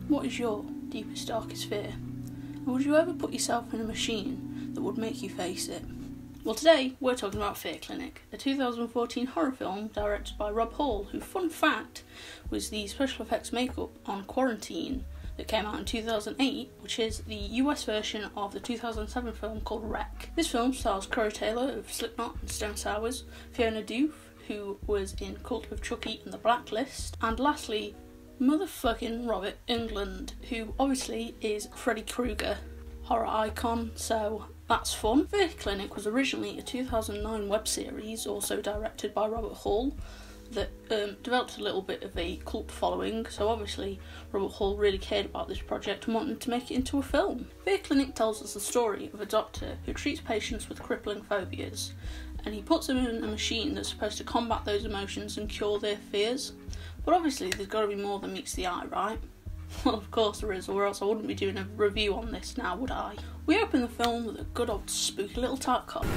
What is your deepest, darkest fear? And would you ever put yourself in a machine that would make you face it? Well, today we're talking about Fear Clinic, a 2014 horror film directed by Rob Hall, who, fun fact, was the special effects makeup on Quarantine that came out in 2008, which is the US version of the 2007 film called Wreck. This film stars Corey Taylor of Slipknot and Stone Sours, Fiona Dough, who was in Cult of Chucky and The Blacklist, and lastly, motherfucking Robert Englund, who obviously is Freddy Krueger, horror icon, so that's fun. Fear Clinic was originally a 2009 web series, also directed by Robert Hall, that developed a little bit of a cult following, so obviously Robert Hall really cared about this project and wanted to make it into a film. Fear Clinic tells us the story of a doctor who treats patients with crippling phobias, and he puts them in a machine that's supposed to combat those emotions and cure their fears. But obviously there's got to be more than meets the eye, right? Well, of course there is, or else I wouldn't be doing a review on this now, would I? We open the film with a good old spooky little tart cop.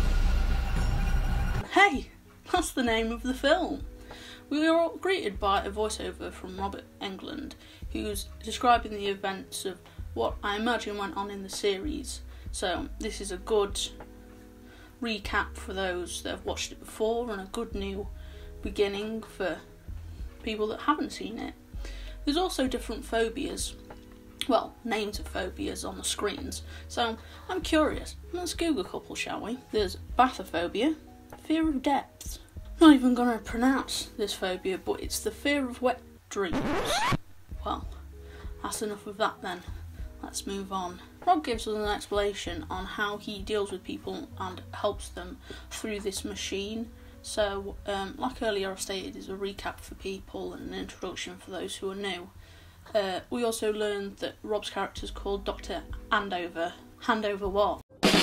Hey, that's the name of the film. We are all greeted by a voiceover from Robert Englund, who's describing the events of what I imagine went on in the series. So this is a good recap for those that have watched it before, and a good new beginning for people that haven't seen it. There's also different phobias, well, names of phobias on the screens, so I'm curious. Let's Google a couple, shall we? There's bathyphobia, fear of depth. Not even going to pronounce this phobia, but it's the fear of wet dreams. Well, that's enough of that then. Let's move on. Rob gives us an explanation on how he deals with people and helps them through this machine. So, like earlier I stated, is a recap for people and an introduction for those who are new. We also learned that Rob's character is called Dr. Andover. Handover what?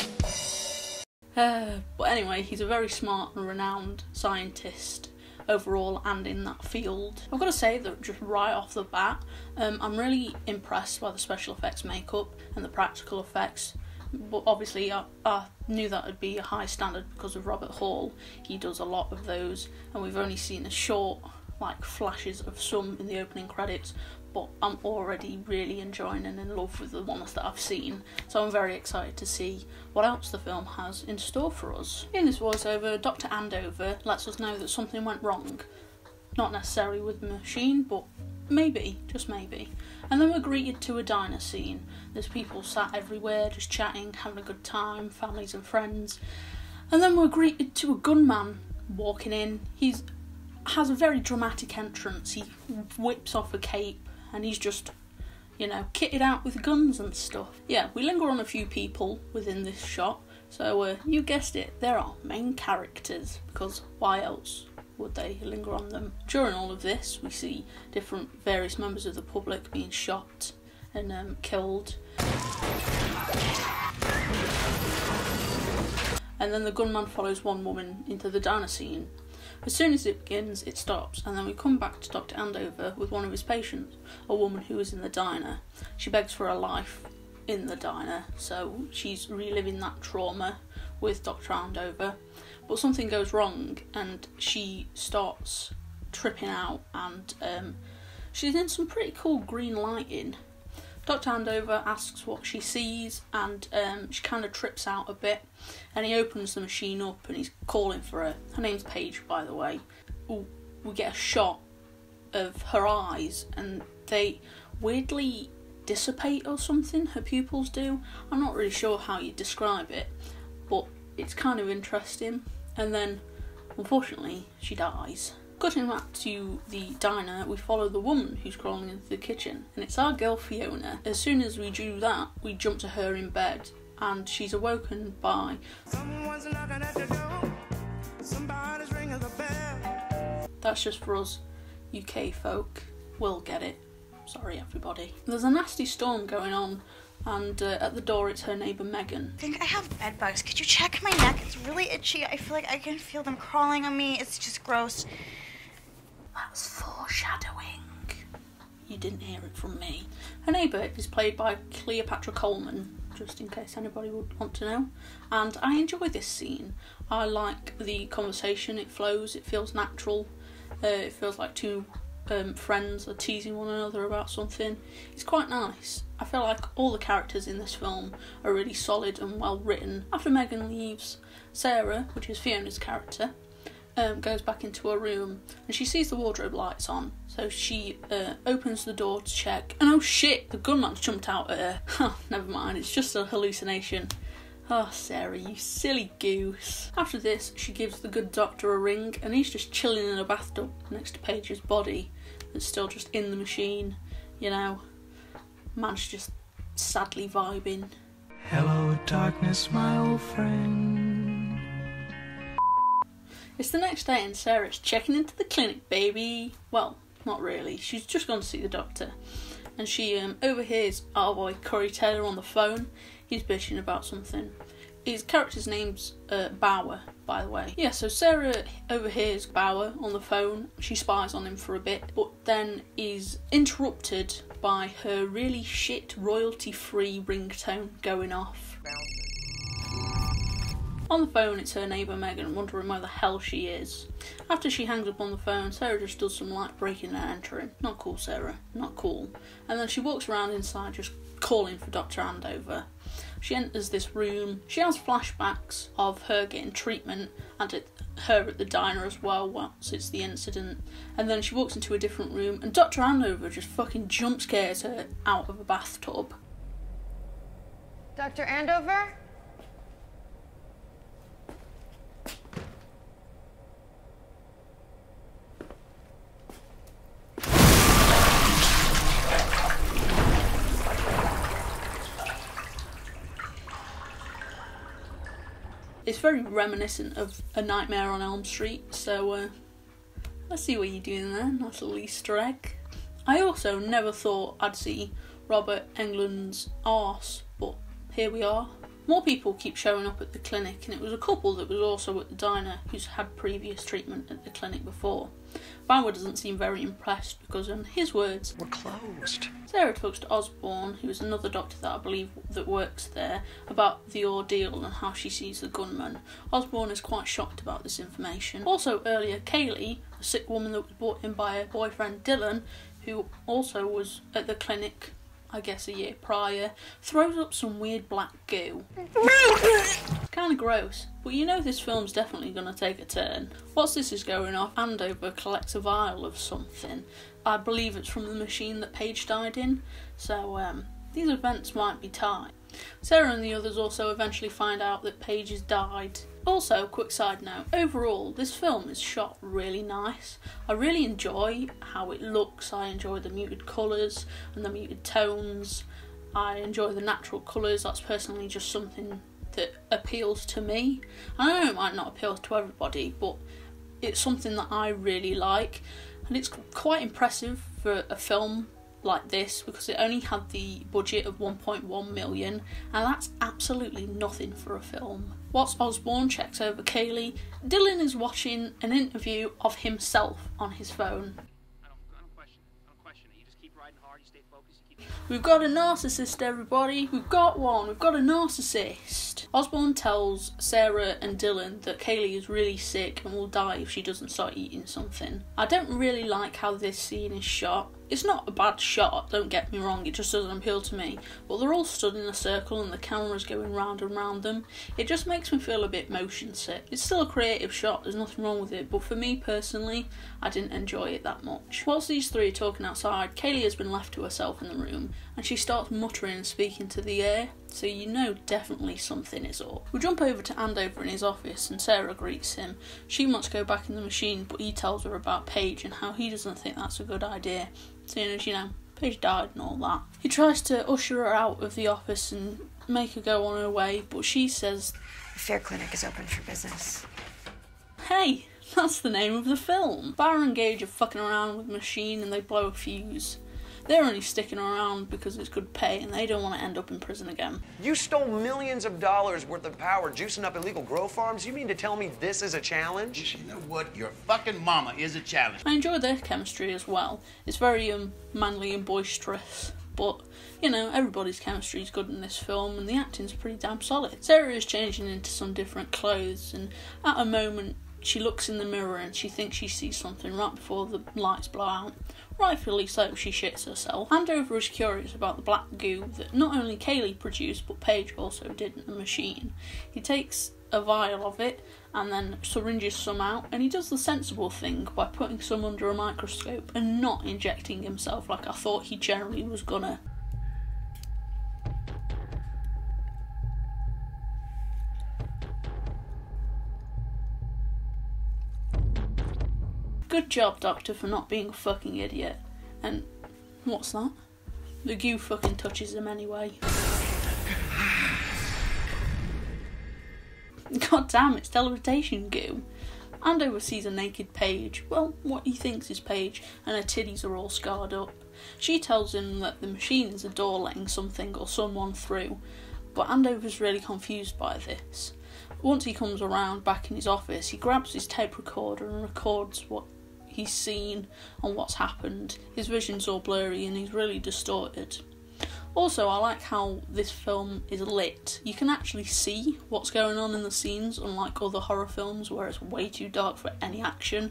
But anyway, he's a very smart and renowned scientist overall and in that field. I've got to say that just right off the bat, I'm really impressed by the special effects makeup and the practical effects. But obviously I knew that would be a high standard because of Robert Hall. He does a lot of those, and we've only seen a short flashes of some in the opening credits, but I'm already really enjoying and in love with the ones that I've seen, so I'm very excited to see what else the film has in store for us. In this voiceover, Dr. Andover lets us know that something went wrong. Not necessarily with the machine, but maybe, just maybe. And then we're greeted to a diner scene. There's people sat everywhere, just chatting, having a good time, families and friends. And then we're greeted to a gunman walking in. He has a very dramatic entrance. He whips off a cape and he's just, kitted out with guns and stuff. Yeah, we linger on a few people within this shot. So you guessed it, there are main characters, because why else would they linger on them? During all of this, we see various members of the public being shot and killed. And then the gunman follows one woman into the diner scene. As soon as it begins, it stops, and then we come back to Dr. Andover with one of his patients, a woman who is in the diner. She begs for her life in the diner, so she's reliving that trauma with Dr. Andover. But something goes wrong and she starts tripping out, and she's in some pretty cool green lighting. Dr. Andover asks what she sees, and she kind of trips out a bit, and he opens the machine up and he's calling for her. Her name's Paige, by the way. We get a shot of her eyes and they weirdly dissipate or something, her pupils do. I'm not really sure how you describe it, but it's kind of interesting. And then, unfortunately, she dies. Cutting back to the diner, we follow the woman who's crawling into the kitchen, and it's our girl Fiona. As soon as we do that, we jump to her in bed, and she's awoken by someone's knocking at the door. Somebody's ringing the bell. That's just for us UK folk. We'll get it. Sorry, everybody. There's a nasty storm going on, and at the door it's her neighbour Megan. I think I have bed bugs. Could you check my neck? It's really itchy. I feel like I can feel them crawling on me. It's just gross. That's foreshadowing. You didn't hear it from me. Her neighbour is played by Cleopatra Coleman, just in case anybody would want to know. And I enjoy this scene. I like the conversation, it flows, it feels natural. It feels like two friends are teasing one another about something. It's quite nice. I feel like all the characters in this film are really solid and well written. After Megan leaves, Sarah, which is Fiona's character, goes back into her room and she sees the wardrobe lights on, so she opens the door to check, and oh shit, the gunman's jumped out at her. Oh, never mind, it's just a hallucination. Oh, Sarah, you silly goose. After this, she gives the good doctor a ring, and he's just chilling in a bathtub next to Paige's body that's still just in the machine. You know, man's just sadly vibing. Hello, darkness, my old friend. It's the next day and Sarah's checking into the clinic, baby. Well, not really. She's just gone to see the doctor. And she overhears our boy Corey Taylor on the phone. He's bitching about something. His character's name's Bauer, by the way. Yeah, so Sarah overhears Bauer on the phone. She spies on him for a bit, but then is interrupted by her really shit royalty-free ringtone going off. On the phone, it's her neighbour Megan, wondering where the hell she is. After she hangs up on the phone, Sarah just does some light breaking and entering. Not cool, Sarah. Not cool. And then she walks around inside just calling for Dr. Andover. She enters this room. She has flashbacks of her getting treatment and her at the diner as well once it's the incident. And then she walks into a different room and Dr. Andover just fucking jump scares her out of a bathtub. Dr. Andover? It's very reminiscent of A Nightmare on Elm Street, so let's see what you're doing there. Nice little Easter egg. I also never thought I'd see Robert Englund's arse, but here we are. More people keep showing up at the clinic, and it was a couple that was also at the diner who's had previous treatment at the clinic before. Bauer doesn't seem very impressed because, in his words, We're closed. Sarah talks to Osborne, who is another doctor that I believe that works there, about the ordeal and how she sees the gunman. Osborne is quite shocked about this information. Also earlier, Kaylee, a sick woman that was brought in by her boyfriend Dylan, who also was at the clinic, I guess a year prior, throws up some weird black goo. Kinda gross, but you know this film's definitely gonna take a turn. Whilst this is going off, Andover collects a vial of something. I believe it's from the machine that Paige died in, so these events might be tied. Sarah and the others also eventually find out that Paige has died. Also, quick side note, overall, this film is shot really nice. I really enjoy how it looks. I enjoy the muted colours and the muted tones. I enjoy the natural colours. That's personally just something that appeals to me. I know it might not appeal to everybody, but it's something that I really like. And it's quite impressive for a film like this because it only had the budget of 1.1 million, and that's absolutely nothing for a film. Whilst Osborne checks over Kaylee, Dylan is watching an interview of himself on his phone. I don't question it. You just keep riding hard, you stay focused, you keep... We've got a narcissist, everybody. We've got one. We've got a narcissist. Osborne tells Sarah and Dylan that Kaylee is really sick and will die if she doesn't start eating something. I don't really like how this scene is shot. It's not a bad shot, don't get me wrong, it just doesn't appeal to me. But they're all stood in a circle and the camera's going round and round them. It just makes me feel a bit motion sick. It's still a creative shot, there's nothing wrong with it, but for me personally, I didn't enjoy it that much. Whilst these three are talking outside, Kaylee has been left to herself in the room, and she starts muttering and speaking to the air, so you know definitely something is up. We jump over to Andover in his office and Sarah greets him. She wants to go back in the machine, but he tells her about Paige and how he doesn't think that's a good idea, seeing as, you know, Paige died and all that. He tries to usher her out of the office and make her go on her way, but she says, The Fair Clinic is open for business. Hey, that's the name of the film. Barra and Gage are fucking around with the machine and they blow a fuse. They're only sticking around because it's good pay and they don't want to end up in prison again. You stole millions of dollars worth of power juicing up illegal grow farms? You mean to tell me this is a challenge? You know what? Your fucking mama is a challenge. I enjoy their chemistry as well. It's very manly and boisterous. But, you know, everybody's chemistry is good in this film and the acting's pretty damn solid. Sarah is changing into some different clothes and at a moment she looks in the mirror and she thinks she sees something right before the lights blow out. Rightfully so, she shits herself. Andover is curious about the black goo that not only Kaylee produced, but Paige also did in the machine. He takes a vial of it and then syringes some out, and he does the sensible thing by putting some under a microscope and not injecting himself like I thought he generally was gonna. Good job, Doctor, for not being a fucking idiot. And what's that? The goo fucking touches him anyway. God damn, it's teleportation goo. Andover sees a naked Paige. Well, what he thinks is Paige, and her titties are all scarred up. She tells him that the machine is a door letting something or someone through, but Andover's really confused by this. Once he comes around back in his office, he grabs his tape recorder and records what he's seen and what's happened. His vision's all blurry and he's really distorted. Also, I like how this film is lit. You can actually see what's going on in the scenes, unlike other horror films where it's way too dark for any action.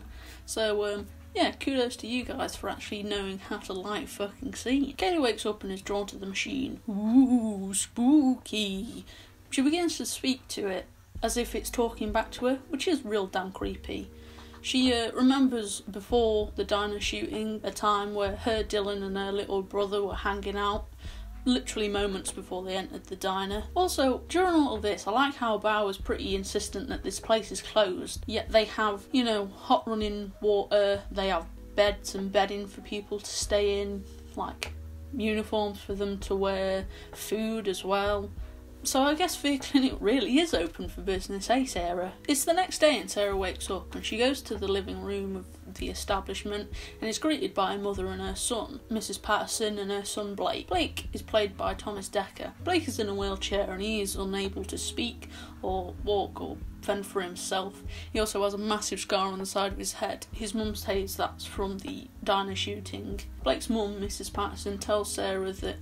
So, yeah, kudos to you guys for actually knowing how to light fucking scene. Kaylee wakes up and is drawn to the machine. Ooh, spooky. She begins to speak to it as if it's talking back to her, which is real damn creepy. She remembers before the diner shooting a time where her, Dylan and her little brother were hanging out, literally moments before they entered the diner. Also, during all of this, I like how Bauer's pretty insistent that this place is closed, yet they have, you know, hot running water, they have beds and bedding for people to stay in, like uniforms for them to wear, food as well. So I guess the clinic really is open for business, eh, Sarah? It's the next day and Sarah wakes up and she goes to the living room of the establishment and is greeted by her mother and her son, Mrs. Patterson and her son Blake. Blake is played by Thomas Dekker. Blake is in a wheelchair and he is unable to speak or walk or fend for himself. He also has a massive scar on the side of his head. His mum says that's from the diner shooting. Blake's mum, Mrs. Patterson, tells Sarah that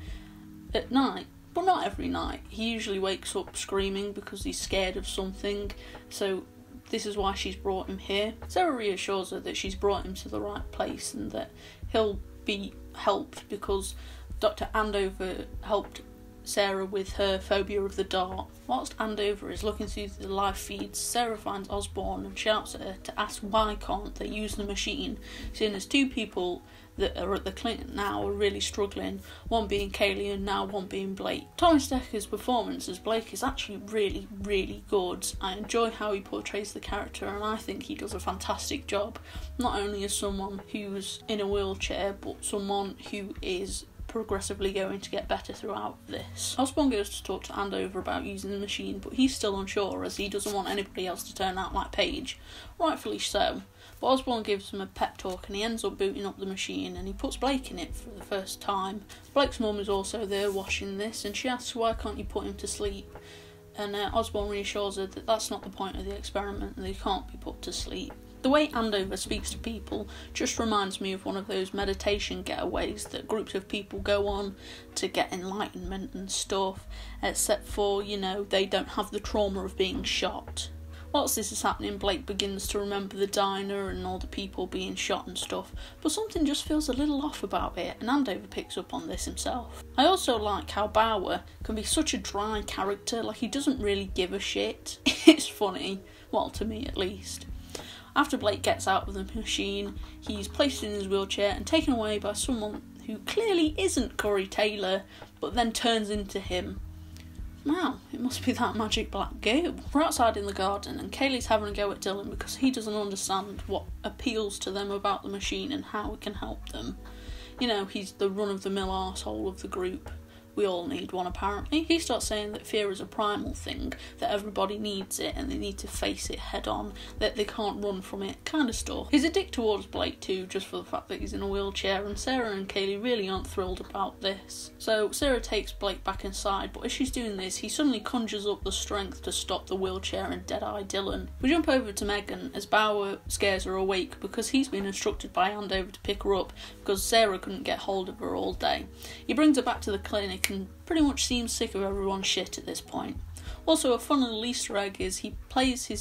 at night, but not every night, he usually wakes up screaming because he's scared of something, so this is why she's brought him here. Sarah reassures her that she's brought him to the right place and that he'll be helped because Dr. Andover helped Sarah with her phobia of the dark. Whilst Andover is looking through the live feeds, Sarah finds Osborne and shouts at her to ask why can't they use the machine, seeing as two people that are at the clinic now are really struggling, one being Kaylee and now one being Blake. Thomas Dekker's performance as Blake is actually really, really good. I enjoy how he portrays the character and I think he does a fantastic job, not only as someone who's in a wheelchair, but someone who is progressively going to get better throughout this. Osborne goes to talk to Andover about using the machine, but he's still unsure as he doesn't want anybody else to turn out like Paige. Rightfully so. But Osborne gives him a pep talk and he ends up booting up the machine and he puts Blake in it for the first time. Blake's mum is also there watching this and she asks why can't you put him to sleep, and Osborne reassures her that that's not the point of the experiment and they can't be put to sleep. The way Andover speaks to people just reminds me of one of those meditation getaways that groups of people go on to get enlightenment and stuff, except for, you know, they don't have the trauma of being shot. Whilst this is happening, Blake begins to remember the diner and all the people being shot and stuff, but something just feels a little off about it, and Andover picks up on this himself. I also like how Bauer can be such a dry character, like he doesn't really give a shit. It's funny, well, to me at least. After Blake gets out of the machine, he's placed in his wheelchair and taken away by someone who clearly isn't Corey Taylor, but then turns into him. Wow, it must be that magic black goo. We're outside in the garden and Kaylee's having a go at Dylan because he doesn't understand what appeals to them about the machine and how it can help them. You know, he's the run-of-the-mill arsehole of the group. We all need one, apparently. He starts saying that fear is a primal thing, that everybody needs it and they need to face it head on, that they can't run from it, kind of stuff. He's a dick towards Blake too, just for the fact that he's in a wheelchair, and Sarah and Kaylee really aren't thrilled about this. So Sarah takes Blake back inside, but as she's doing this, he suddenly conjures up the strength to stop the wheelchair and dead-eye Dylan. We jump over to Megan as Bauer scares her awake because he's been instructed by Andover to pick her up because Sarah couldn't get hold of her all day. He brings her back to the clinic and pretty much seems sick of everyone's shit at this point. Also, a fun little Easter egg is he plays his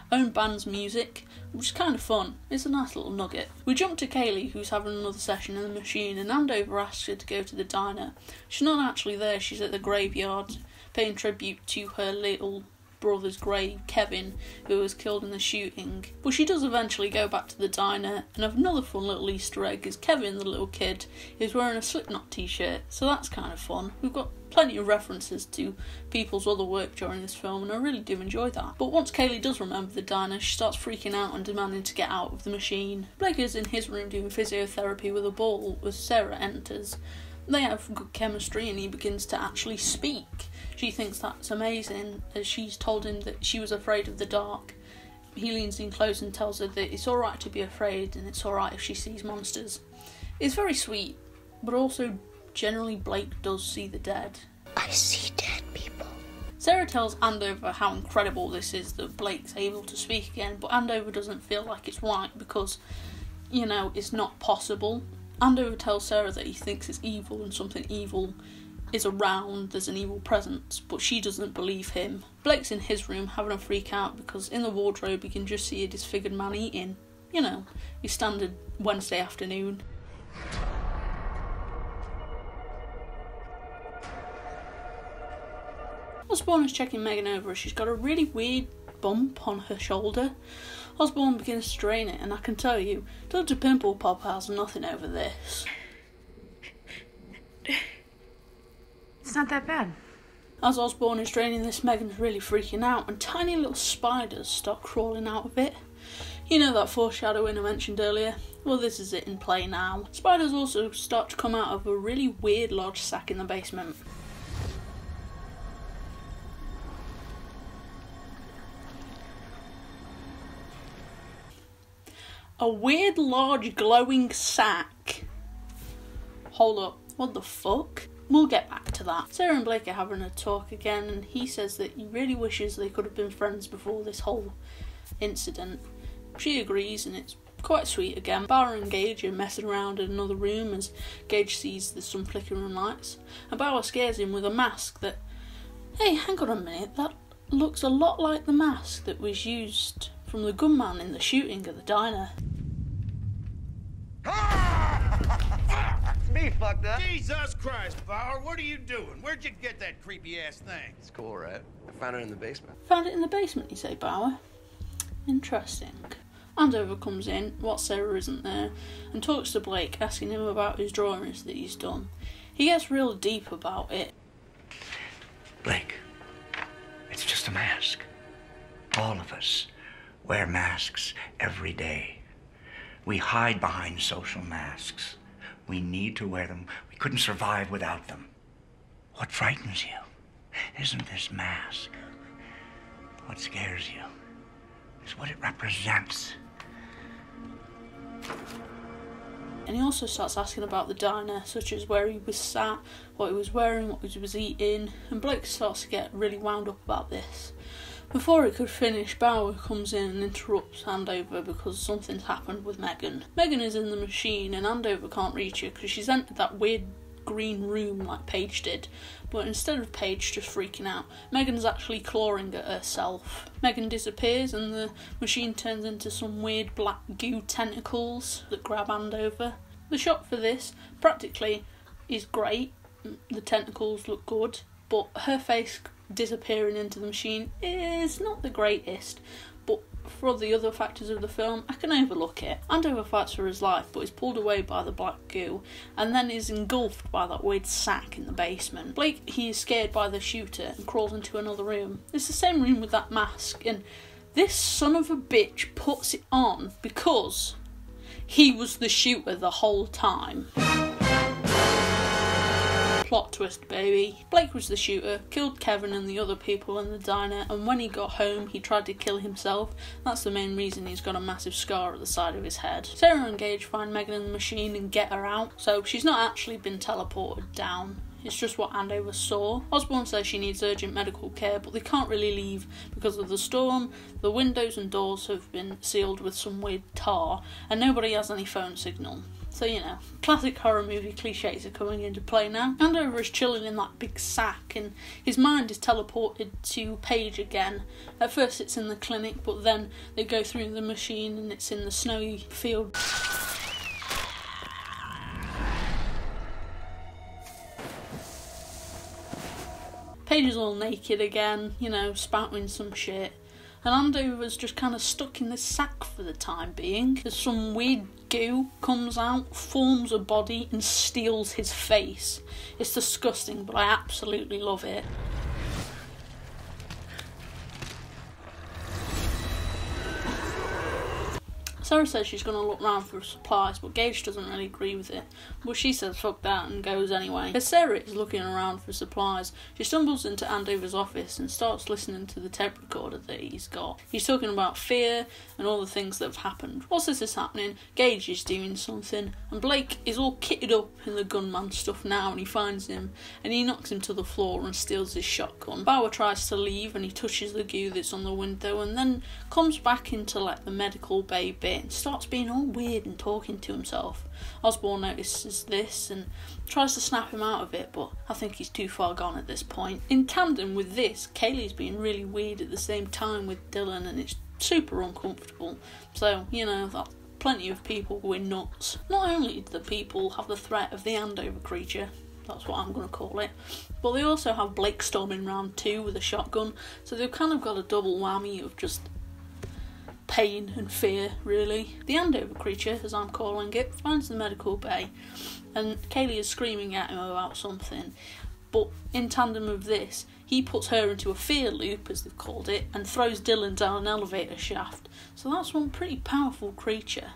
own band's music, which is kind of fun. It's a nice little nugget. We jump to Kaylee, who's having another session in the machine, and Andover asks her to go to the diner. She's not actually there, she's at the graveyard, paying tribute to her little brother's grave, Kevin, who was killed in the shooting. But she does eventually go back to the diner, and another fun little Easter egg is Kevin, the little kid, is wearing a Slipknot t-shirt, so that's kind of fun. We've got plenty of references to people's other work during this film, and I really do enjoy that. But once Kaylee does remember the diner, she starts freaking out and demanding to get out of the machine. Blake is in his room doing physiotherapy with a ball as Sarah enters. They have good chemistry and he begins to actually speak. She thinks that's amazing, as she's told him that she was afraid of the dark. He leans in close and tells her that it's alright to be afraid and it's alright if she sees monsters. It's very sweet, but also generally Blake does see the dead. I see dead people. Sarah tells Andover how incredible this is that Blake's able to speak again, but Andover doesn't feel like it's right because, it's not possible. Andover tells Sarah that he thinks it's evil and something evil is around, there's an evil presence, but she doesn't believe him. Blake's in his room having a freak out because in the wardrobe you can just see a disfigured man eating. Your standard Wednesday afternoon. Osborne is checking Megan over as she's got a really weird bump on her shoulder. Osborne begins to drain it, and I can tell you, Dr. Pimple Pop has nothing over this. It's not that bad. As Osborne is draining this, Megan's really freaking out, and tiny little spiders start crawling out of it. That foreshadowing I mentioned earlier? Well, this is it in play now. Spiders also start to come out of a really weird large sack in the basement. A weird large glowing sack. Hold up, what the fuck? We'll get back to that. Sarah and Blake are having a talk again, and he says that he really wishes they could have been friends before this whole incident. She agrees, and it's quite sweet again. Bauer and Gage are messing around in another room as Gage sees there's some flickering lights, and Bauer scares him with a mask that... Hey, hang on a minute, that looks a lot like the mask that was used from the gunman in the shooting at the diner. It's me, fucked up. Jesus Christ, Bauer, what are you doing? Where'd you get that creepy-ass thing? It's cool, right? I found it in the basement. Found it in the basement, you say, Bauer? Interesting. Andover comes in, while Sarah isn't there, and talks to Blake, asking him about his drawings that he's done. He gets real deep about it. Blake, it's just a mask. All of us wear masks every day. We hide behind social masks. We need to wear them. We couldn't survive without them. What frightens you isn't this mask. What scares you is what it represents. And he also starts asking about the diner, such as where he was sat, what he was wearing, what he was eating, and Blake starts to get really wound up about this. Before he could finish, Bauer comes in and interrupts Andover because something's happened with Megan. Megan is in the machine and Andover can't reach her because she's entered that weird green room like Paige did, but instead of Paige just freaking out, Megan's actually clawing at herself. Megan disappears and the machine turns into some weird black goo tentacles that grab Andover. The shot for this, practically, is great. The tentacles look good, but her face disappearing into the machine is not the greatest, but for the other factors of the film, I can overlook it. Andover fights for his life, but is pulled away by the black goo, and then is engulfed by that weird sack in the basement. Blake, he is scared by the shooter and crawls into another room. It's the same room with that mask, and this son of a bitch puts it on because he was the shooter the whole time. Plot twist, baby. Blake was the shooter, killed Kevin and the other people in the diner, and when he got home he tried to kill himself. That's the main reason he's got a massive scar at the side of his head. Sarah and Gage find Megan in the machine and get her out, so she's not actually been teleported down. It's just what Andover saw. Osborne says she needs urgent medical care, but they can't really leave because of the storm. The windows and doors have been sealed with some weird tar, and nobody has any phone signal. So, you know, classic horror movie cliches are coming into play now. Andover is chilling in that big sack and his mind is teleported to Paige again. At first it's in the clinic, but then they go through the machine and it's in the snowy field. Paige is all naked again, you know, spouting some shit. And Andover's just kind of stuck in this sack for the time being. As some weird goo comes out, forms a body and steals his face. It's disgusting, but I absolutely love it. Sarah says she's going to look round for supplies, but Gage doesn't really agree with it. But she says fuck that and goes anyway. As Sarah is looking around for supplies, she stumbles into Andover's office and starts listening to the tape recorder that he's got. He's talking about fear and all the things that have happened. Whilst this is happening, Gage is doing something, and Blake is all kitted up in the gunman stuff now, and he finds him, and he knocks him to the floor and steals his shotgun. Bauer tries to leave, and he touches the goo that's on the window, and then comes back into like the medical bay bit and starts being all weird and talking to himself. Osborne notices this and tries to snap him out of it, but I think he's too far gone at this point. In tandem with this, Kaylee's being really weird at the same time with Dylan, and it's super uncomfortable. So, you know, that's plenty of people going nuts. Not only do the people have the threat of the Andover creature, that's what I'm going to call it, but they also have Blake storming round too with a shotgun, so they've kind of got a double whammy of just pain and fear, really. The Andover creature, as I'm calling it, finds the medical bay, and Kaylee is screaming at him about something, but in tandem with this, he puts her into a fear loop, as they've called it, and throws Dylan down an elevator shaft. So that's one pretty powerful creature.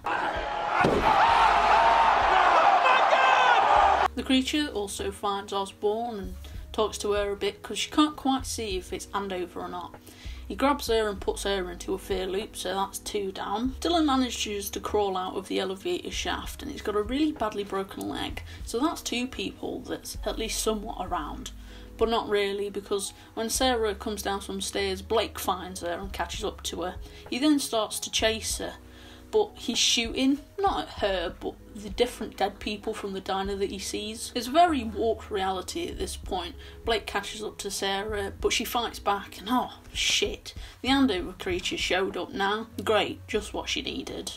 The creature also finds Osborne and talks to her a bit because she can't quite see if it's Andover or not. He grabs her and puts her into a fear loop, so that's 2 down. Dylan manages to crawl out of the elevator shaft and he's got a really badly broken leg, so that's 2 people that's at least somewhat around. But not really, because when Sarah comes down some stairs, Blake finds her and catches up to her. He then starts to chase her, but he's shooting, not at her, but the different dead people from the diner that he sees. It's very warped reality at this point. Blake catches up to Sarah, but she fights back, and oh, shit. The Andover creature showed up now. Great, just what she needed.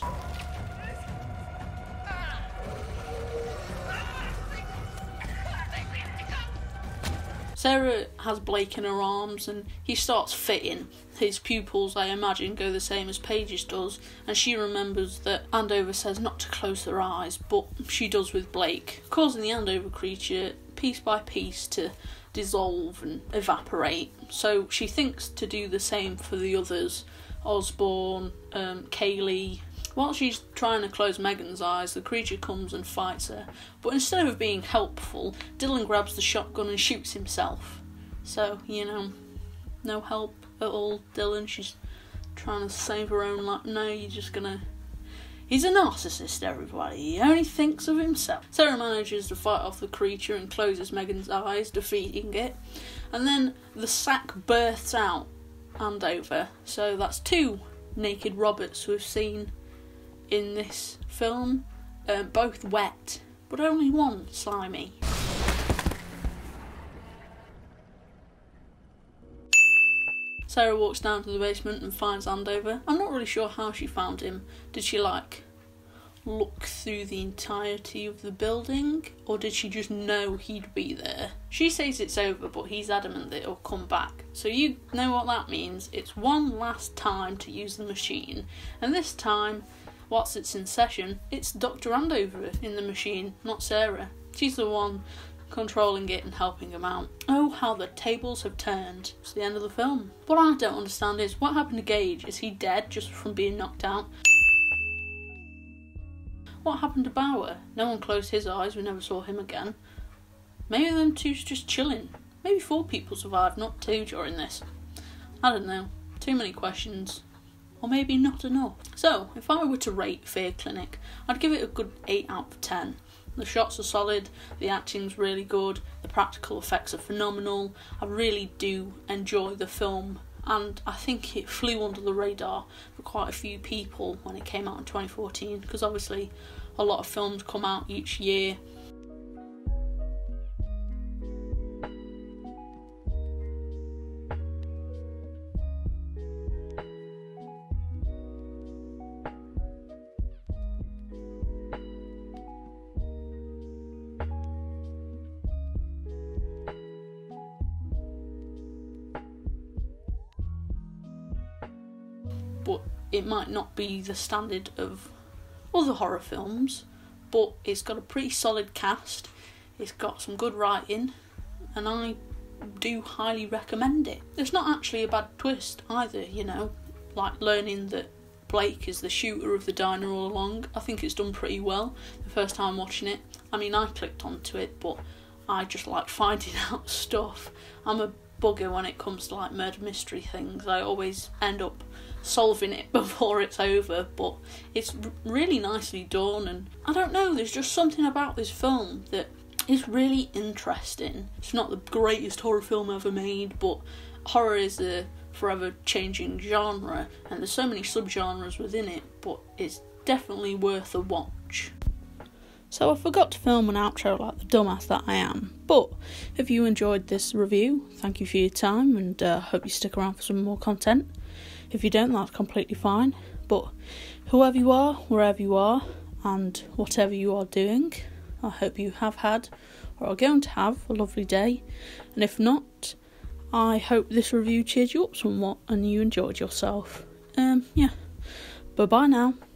Sarah has Blake in her arms and he starts fitting. His pupils, I imagine, go the same as Paige's does, and she remembers that Andover says not to close their eyes, but she does with Blake, causing the Andover creature piece by piece to dissolve and evaporate. So she thinks to do the same for the others, Osborne, Kaylee. While she's trying to close Megan's eyes, the creature comes and fights her. But instead of being helpful, Dylan grabs the shotgun and shoots himself. So, you know, no help at all, Dylan. She's trying to save her own life. No, you're just gonna... He's a narcissist, everybody. He only thinks of himself. Sarah manages to fight off the creature and closes Megan's eyes, defeating it. And then the sack bursts out Andover. So that's 2 naked Roberts we've seen in this film, both wet, but only one slimy. Sarah walks down to the basement and finds Andover. I'm not really sure how she found him. Did she, like, look through the entirety of the building, or did she just know he'd be there? She says it's over, but he's adamant that it'll come back. So you know what that means. It's one last time to use the machine, and this time, whilst it's in session, it's Dr. Andover in the machine, not Sarah. She's the one controlling it and helping him out. Oh, how the tables have turned. It's the end of the film. What I don't understand is, what happened to Gage? Is he dead just from being knocked out? What happened to Bauer? No one closed his eyes, we never saw him again. Maybe them two's just chilling. Maybe 4 people survived, not 2 during this. I don't know. Too many questions. Or maybe not enough. So, if I were to rate Fear Clinic, I'd give it a good 8 out of 10. The shots are solid, the acting's really good, the practical effects are phenomenal. I really do enjoy the film, and I think it flew under the radar for quite a few people when it came out in 2014, because obviously a lot of films come out each year. But it might not be the standard of other horror films, but it's got a pretty solid cast, it's got some good writing, and I do highly recommend it. It's not actually a bad twist either, you know, like learning that Blake is the shooter of the diner all along. I think it's done pretty well the first time watching it. I mean, I clicked onto it, but I just like finding out stuff. I'm a bugger when it comes to like murder mystery things. I always end up solving it before it's over, but it's really nicely done, and I don't know, there's just something about this film that is really interesting. It's not the greatest horror film ever made, but horror is a forever changing genre, and there's so many subgenres within it, but it's definitely worth a watch. So I forgot to film an outro like the dumbass that I am, but if you enjoyed this review, thank you for your time, and hope you stick around for some more content. If you don't, that's completely fine, but whoever you are, wherever you are, and whatever you are doing, I hope you have had, or are going to have, a lovely day, and if not, I hope this review cheered you up somewhat, and you enjoyed yourself. Yeah, bye-bye now.